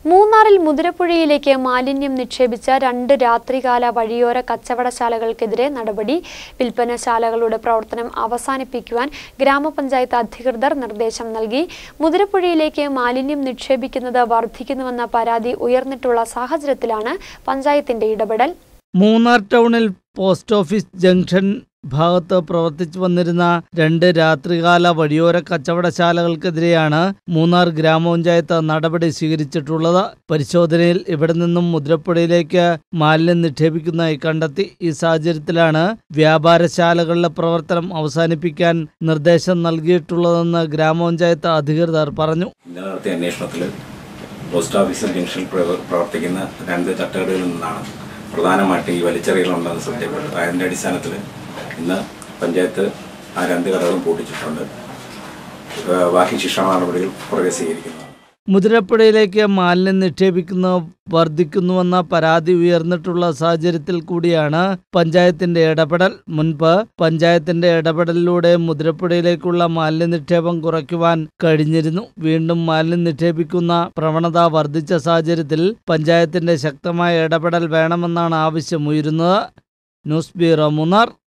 മൂന്നാറിൽ മുതിരപ്പുഴയിലേക്ക് മാലിന്യം നിക്ഷേപിച്ച 2 രാത്രികാല വഴിയോര കച്ചവടശാലകൾക്കെതിരെ നടപടി. വിൽപ്പനശാലകളുടെ പ്രവർത്തനം അവസാനിപ്പിക്കുവാൻ ഗ്രാമപഞ്ചായത്ത് അധികൃതർ നിർദ്ദേശം നൽകി. മുതിരപ്പുഴയിലേക്ക് മാലിന്യം നിക്ഷേപിക്കുന്നത് വർദ്ധിക്കുന്നുവെന്ന പരാതി ഉയർന്നിട്ടുള്ള സാഹചര്യത്തിലാണ് പഞ്ചായത്തിന്റെ ഇടപെടൽ. മൂന്നാർ ടൗണിൽ പോസ്റ്റ് ഓഫീസ് ജംഗ്ഷൻ ഭാഗത്ത് പ്രവർത്തിച്ചു വന്നിരുന്ന 2 രാത്രികാല വഴിയോര കച്ചവടശാലകൾക്കെതിരെയാണ് മൂന്നാർ ഗ്രാമപഞ്ചായത്ത് നടപടി സ്വീകരിച്ചിട്ടുള്ളത്. പരിശോധനയിൽ ഇവിടെ നിന്നും മുതിരപ്പുഴയിലേക്ക് മാലിന്യം നിക്ഷേപിക്കുന്നതായി കണ്ടെത്തി. ഈ സാഹചര്യത്തിലാണ് വ്യാപാരശാലകളുടെ പ്രവർത്തനം അവസാനിപ്പിക്കാൻ നിർദ്ദേശം നൽകിയിട്ടുള്ളതെന്ന് ഗ്രാമപഞ്ചായത്ത് അധികൃതർ പറഞ്ഞു. നടത്തിയ അന്വേഷണത്തിൽ പോസ്റ്റ് ഓഫീസ് ജംഗ്ഷനിൽ പ്രവർത്തിക്കുന്ന 2 തട്ടുകടകളിൽ നിന്നാണ് പ്രധാനമായിട്ട് ഈ വലിച്ചെറിയലുണ്ടെന്ന് ശ്രദ്ധപ്പെട്ടു. അതിൻ്റെ അടിസ്ഥാനത്തിൽ ഇന്ന് പഞ്ചായത്ത് ആ 2 കടകളും പൂട്ടിച്ചിട്ടുണ്ട്. ബാക്കി ശിക്ഷാ നടപടികൾ പുറകെ സ്വീകരിക്കുന്നു. മുതിരപ്പുഴയിലേക്ക് മാലിന്യം നിക്ഷേപിക്കുന്നത് വർദ്ധിക്കുന്നുവെന്ന പരാതി ഉയർന്നിട്ടുള്ള സാഹചര്യത്തിൽ കൂടിയാണ് പഞ്ചായത്തിന്റെ ഇടപെടൽ. മുൻപ് പഞ്ചായത്തിന്റെ ഇടപെടലിലൂടെ മുതിരപ്പുഴയിലേക്കുള്ള മാലിന്യ നിക്ഷേപം കുറയ്ക്കുവാൻ കഴിഞ്ഞിരുന്നു. വീണ്ടും മാലിന്യം നിക്ഷേപിക്കുന്ന പ്രവണത വർദ്ധിച്ച സാഹചര്യത്തിൽ പഞ്ചായത്തിന്റെ ശക്തമായ ഇടപെടൽ വേണമെന്നാണ് ആവശ്യമുയരുന്നത്. News bureau, Munnar.